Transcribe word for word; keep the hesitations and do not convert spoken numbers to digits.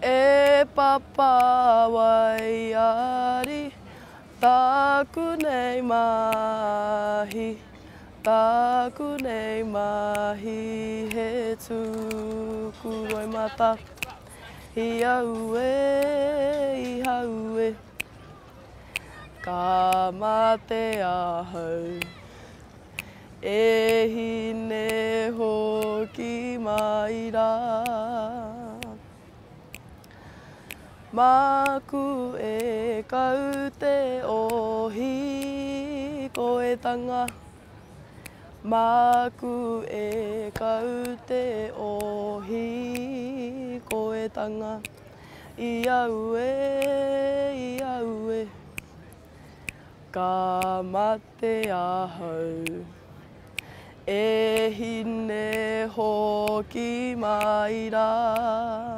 E papa waiari, taku nei mahi, taku nei mahi, he tuku roi mata. I aue, i haue, ka mate ahau. E hine hoki mai rā. Maku e kau te ohi ko e tanga. Maku e kau te ohi ko e tanga. I aue, i aue, ka mate ahau. E hine hoki mai rā.